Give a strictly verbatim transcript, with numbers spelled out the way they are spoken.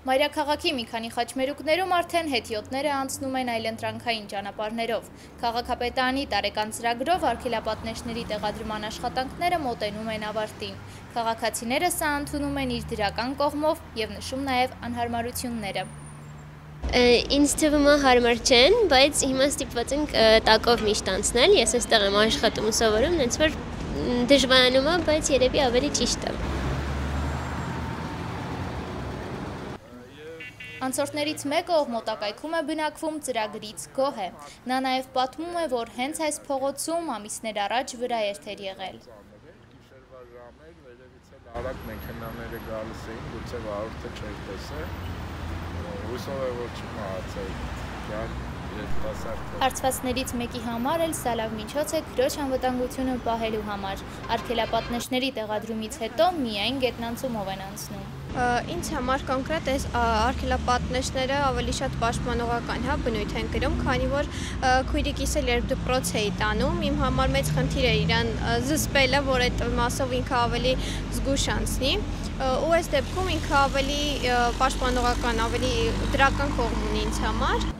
Մայրաքաղաքի մի քանի խաչմերուկներում արդեն հետիոտները անցնում են այլընտրանքային ճանապարհներով։ Քաղաքապետարանի տարեկան ծրագրով արգելապատնեշների տեղադրման աշխատանքները մոտենում են ավարտին։ Քաղաքացիները սա ընդունում են իր դրական կողմով և նշում նաև անհարմարությունները։ Ինձ թվում է հարմար չեն, բայց հիմա ստիպված ենք տակով միշտ անցնել, ես այստեղ եմ աշխատում ու սովորում, հենց որ դժվարանում է, բայց երևի ավելի ճիշտ է։ Անցորդներից մեկը, ով մոտակայքում է բնակվում, ծրագրից գոհ է։ Նա նաև պատմում է, որ հենց այս փողոցում ամիսներ առաջ վրա էր եղել։ Արագ մեքենաները գալիս էին, գուցե վարորդը չէր տեսել, հուսով է, որ չմահացել։ Հարցվածներից մեկի համար էլ սա լավ միջոց է քրոջ անվտանգությունը պահելու համար։ Արգելապատնեշների տեղադրումից հետո միայն գետնանցումով են անցնում։ Ինձ համար կոնկրետ այս արգելապատնեշները ավելի շատ պաշտպանողական բնույթ են կրում, քանի որ քույրիկիս էլ երբ դպրոց էի տանում, իմ համար մեծ խնդիր է իրան զսպելը, որ այդ մասով ինքը ավելի զգույշ անցնի, ու այս դեպքում ինքը ավելի պաշտպանողական, ավելի դրական կողմ ունի ինձ համար։